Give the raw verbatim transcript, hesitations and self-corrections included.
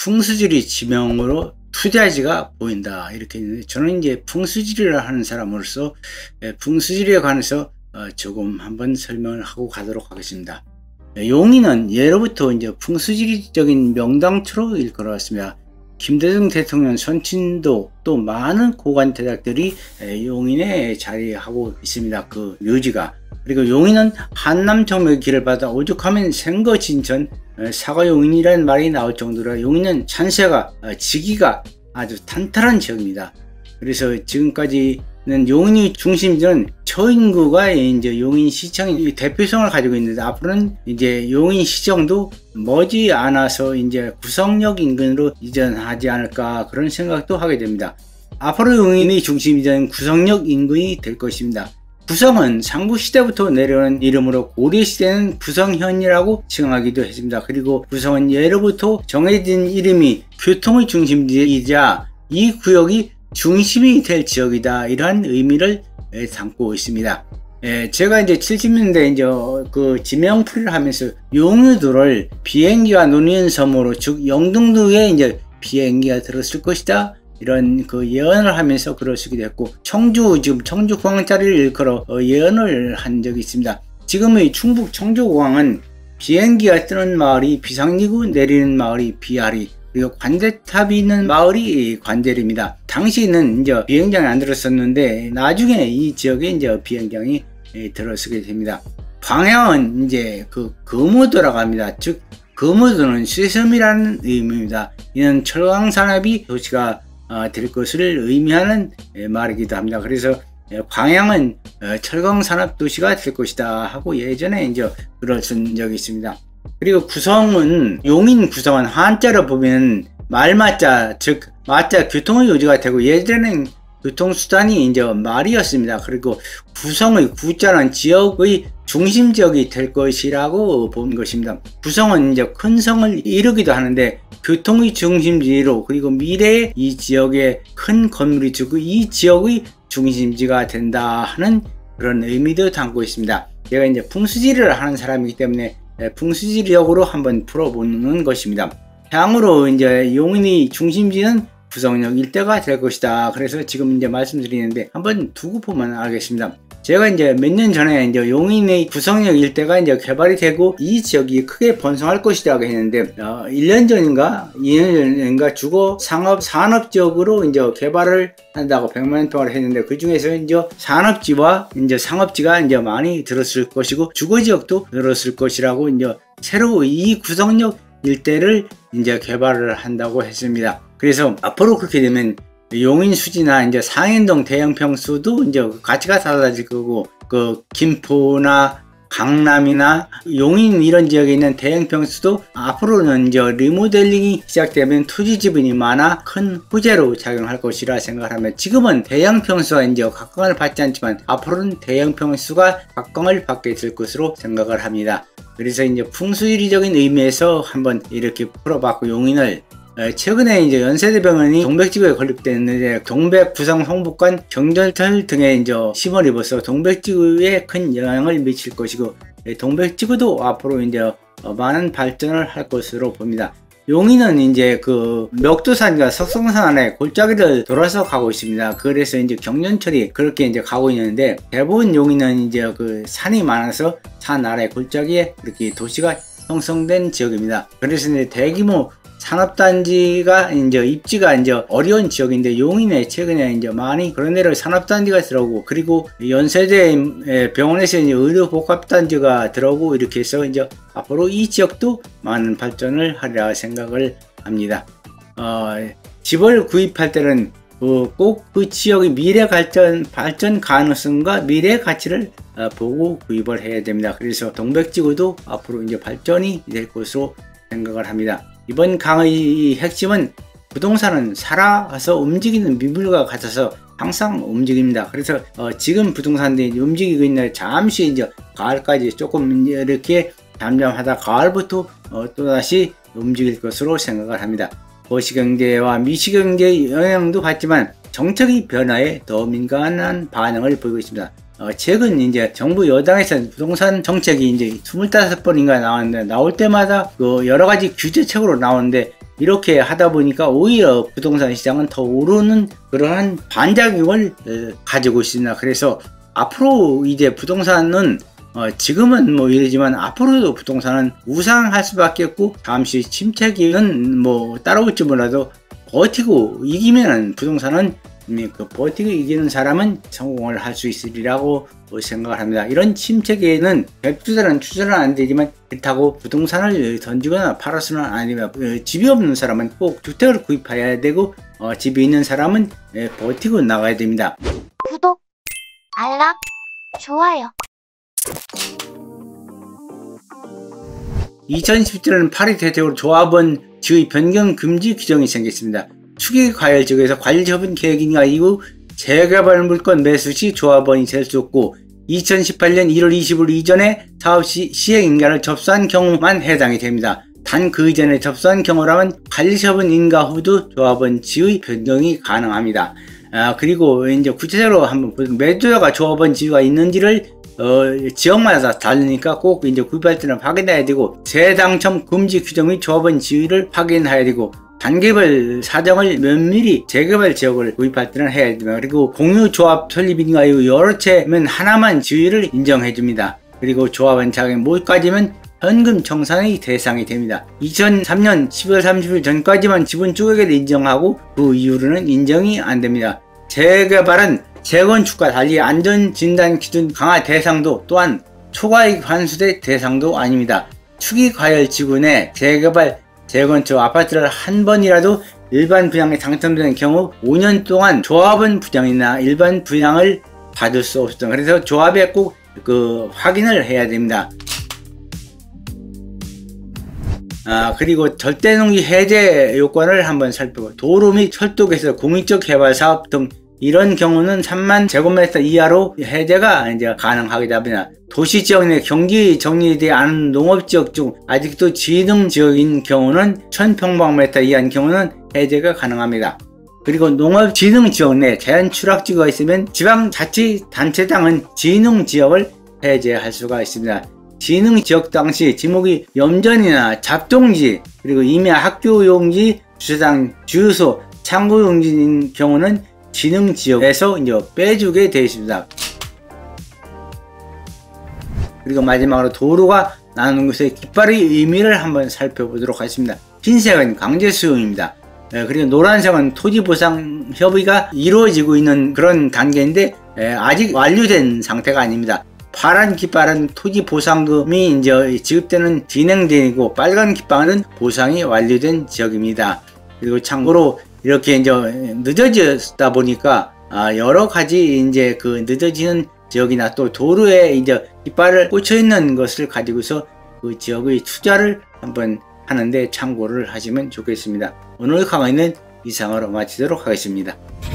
풍수지리 지명으로 투자지가 보인다 이렇게 있는데, 저는 이제 풍수지리를 하는 사람으로서 풍수지리에 관해서 조금 한번 설명을 하고 가도록 하겠습니다. 용인은 예로부터 이제 풍수지리적인 명당초로 일컬어왔습니다. 김대중 대통령 선친도 또 많은 고관 대작들이 용인에 자리하고 있습니다. 그 묘지가. 그리고 용인은 한남정맥의 길을 받아 오죽하면 생거진천 사과용인이라는 말이 나올 정도로 용인은 산세가 지기가 아주 탄탄한 지역입니다. 그래서 지금까지는 용인이 중심지는 처인구가 이제 용인시청의 대표성을 가지고 있는데, 앞으로는 이제 용인시청도 머지 않아서 이제 구성역 인근으로 이전하지 않을까 그런 생각도 하게 됩니다. 앞으로 용인의 중심지는 구성역 인근이 될 것입니다. 구성은 삼국시대부터 내려오는 이름으로 고려시대는 구성현이라고 칭하기도 했습니다. 그리고 구성은 예로부터 정해진 이름이 교통의 중심지이자 이 구역이 중심이 될 지역이다, 이러한 의미를 담고 있습니다. 예, 제가 이제 칠십 년대 이제 그 지명풀이를 하면서 용유도를 비행기가 노는 섬으로, 즉 영등도에 이제 비행기가 들었을 것이다, 이런 그 예언을 하면서 글을 쓰기도 했고, 청주, 지금 청주공항자리를 일컬어 예언을 한 적이 있습니다. 지금의 충북 청주공항은 비행기가 뜨는 마을이 비상리고 내리는 마을이 비아리, 그리고 관제탑이 있는 마을이 관제리입니다. 당시에는 이제 비행장이 안 들었었는데 나중에 이 지역에 이제 비행장이 들어서게 됩니다. 광양은 이제 그 거무도라고 합니다. 즉 거무도는 쇠섬이라는 의미입니다. 이는 철강산업이 도시가 될 것을 의미하는 말이기도 합니다. 그래서 광양은 철강산업 도시가 될 것이다 하고 예전에 이제 글을 쓴 적이 있습니다. 그리고 구성은, 용인 구성은 한자로 보면 말마자, 즉 마자 교통의 요지가 되고, 예전에는 교통수단이 이제 말이었습니다. 그리고 구성의 구자는 지역의 중심지역이 될 것이라고 본 것입니다. 구성은 이제 큰 성을 이루기도 하는데 교통의 중심지로, 그리고 미래에 이 지역에 큰 건물이 주고 이 지역의 중심지가 된다 하는 그런 의미도 담고 있습니다. 제가 이제 풍수지리를 하는 사람이기 때문에 풍수지리역으로 한번 풀어보는 것입니다. 향후로 이제 용인의 중심지는 구성역 일대가 될 것이다. 그래서 지금 이제 말씀드리는데 한번 두고 보면 알겠습니다. 제가 이제 몇 년 전에 이제 용인의 구성역 일대가 이제 개발이 되고 이 지역이 크게 번성할 것이라고 했는데, 어, 일 년 전인가 이 년 전인가 주거 상업 산업 지역으로 이제 개발을 한다고 백만 평을 했는데, 그 중에서 이제 산업지와 이제 상업지가 이제 많이 들었을 것이고 주거 지역도 들었을 것이라고 이제 새로 이 구성역 일대를 이제 개발을 한다고 했습니다. 그래서 앞으로 그렇게 되면 용인 수지나 이제 상인동 대형평수도 이제 가치가 달라질 거고, 그 김포나 강남이나 용인 이런 지역에 있는 대형평수도 앞으로는 이제 리모델링이 시작되면 토지 지분이 많아 큰 호재로 작용할 것이라 생각하면, 지금은 대형평수가 이제 각광을 받지 않지만 앞으로는 대형평수가 각광을 받게 될 것으로 생각을 합니다. 그래서 이제 풍수지리적인 의미에서 한번 이렇게 풀어봤고, 용인을 최근에 이제 연세대병원이 동백지구에 건립됐는데 동백, 부성, 성북간, 경전철 등에 이제 심을 입어서 동백지구에 큰 영향을 미칠 것이고, 동백지구도 앞으로 이제 많은 발전을 할 것으로 봅니다. 용인은 이제 그 멱도산과 석성산 안에 골짜기를 돌아서 가고 있습니다. 그래서 이제 경전철이 그렇게 이제 가고 있는데, 대부분 용인은 이제 그 산이 많아서 산 아래 골짜기에 이렇게 도시가 형성된 지역입니다. 그래서 이제 대규모 산업단지가 이제 입지가 이제 어려운 지역인데, 용인에 최근에 이제 많이 그런 데로 산업단지가 들어오고, 그리고 연세대 병원에서 이제 의료복합단지가 들어오고, 이렇게 해서 이제 앞으로 이 지역도 많은 발전을 하리라 생각을 합니다. 어, 집을 구입할 때는 꼭 그 지역의 미래 발전, 발전 가능성과 미래 가치를 보고 구입을 해야 됩니다. 그래서 동백지구도 앞으로 이제 발전이 될 것으로 생각을 합니다. 이번 강의 핵심은 부동산은 살아서 움직이는 미물과 같아서 항상 움직입니다. 그래서 어 지금 부동산들이 움직이고 있는데 잠시 이제 가을까지 조금 이렇게 잠잠하다 가을부터 어 또다시 움직일 것으로 생각을 합니다. 거시경제와 미시경제의 영향도 받지만 정책의 변화에 더 민감한 반응을 보이고 있습니다. 어, 최근 이제 정부 여당에서 부동산 정책이 이제 스물다섯 번인가 나왔는데, 나올 때마다 그 여러 가지 규제책으로 나오는데, 이렇게 하다 보니까 오히려 부동산 시장은 더 오르는 그러한 반작용을 가지고 있습니다. 그래서 앞으로 이제 부동산은 어 지금은 뭐 이러지만 앞으로도 부동산은 우상할 수밖에 없고, 잠시 침체기는 뭐 따라올지 몰라도 버티고 이기면은 부동산은 그 버티고 이기는 사람은 성공을 할 수 있으리라고 생각을 합니다. 이런 침체기에는 갭투자는 투자는 안 되지만, 그렇다고 부동산을 던지거나 팔아서는 안 됩니다. 집이 없는 사람은 꼭 주택을 구입해야 되고, 어 집이 있는 사람은 버티고 나가야 됩니다. 구독, 알람, 좋아요. 이천십칠 년 팔 위 대책으로 조합원 지의 변경 금지 규정이 생겼습니다. 추기과열 지역에서 관리처분 계획인가 이후 재개발 물건 매수 시 조합원이 될 수 없고, 이천십팔 년 일월 이십일 일 이전에 사업 시 시행인가를 접수한 경우만 해당이 됩니다. 단 그 이전에 접수한 경우라면 관리처분 인가 후도 조합원 지의 변경이 가능합니다. 아, 그리고 이제 구체적으로 한번 보면 매도자가 조합원 지위가 있는지를 어, 지역마다 다르니까 꼭 이제 구입할 때는 확인해야 되고, 재당첨 금지 규정 및 조합원 지위를 확인해야 되고, 단계별 사정을 면밀히 재개발 지역을 구입할 때는 해야 됩니다. 그리고 공유조합 설립인가 이후 여러 채면 하나만 지위를 인정해 줍니다. 그리고 조합원 자격이 못 가지면 현금 청산의 대상이 됩니다. 이천삼 년 십이월 삼십일 전까지만 지분 쪼개기를 인정하고 그 이후로는 인정이 안 됩니다. 재개발은 재건축과 달리 안전진단 기준 강화 대상도 또한 초과이익 환수대 대상도 아닙니다. 추기과열 지구 내 재개발, 재건축 아파트를 한 번이라도 일반 분양에 당첨되는 경우 오 년 동안 조합원 분양이나 일반 분양을 받을 수 없습니다. 그래서 조합에 꼭 그 확인을 해야 됩니다. 아, 그리고 절대농지 해제 요건을 한번 살펴보고, 도로 및 철도 개설, 공익적 개발 사업 등 이런 경우는 삼만 제곱미터 이하로 해제가 이제 가능하게 됩니다. 도시지역 내 경기 정리되지 않은 농업지역 중 아직도 진흥지역인 경우는 천 평방미터 이하인 경우는 해제가 가능합니다. 그리고 농업진흥지역 내 자연추락지구가 있으면 지방자치단체장은 진흥지역을 해제할 수가 있습니다. 진흥지역 당시 지목이 염전이나 잡동지, 그리고 임야 학교용지, 주차장, 주유소, 창고용지인 경우는 진흥지역에서 이제 빼주게 되어 있습니다. 그리고 마지막으로 도로가 나누는 것의 깃발의 의미를 한번 살펴보도록 하겠습니다. 흰색은 강제 수용입니다. 그리고 노란색은 토지보상 협의가 이루어지고 있는 그런 단계인데 아직 완료된 상태가 아닙니다. 파란 깃발은 토지 보상금이 이제 지급되는 진행되고, 빨간 깃발은 보상이 완료된 지역입니다. 그리고 참고로 이렇게 이제 늦어졌다 보니까 여러 가지 이제 그 늦어지는 지역이나 또 도로에 이제 깃발을 꽂혀 있는 것을 가지고서 그 지역의 투자를 한번 하는데 참고를 하시면 좋겠습니다. 오늘 강의는 이상으로 마치도록 하겠습니다.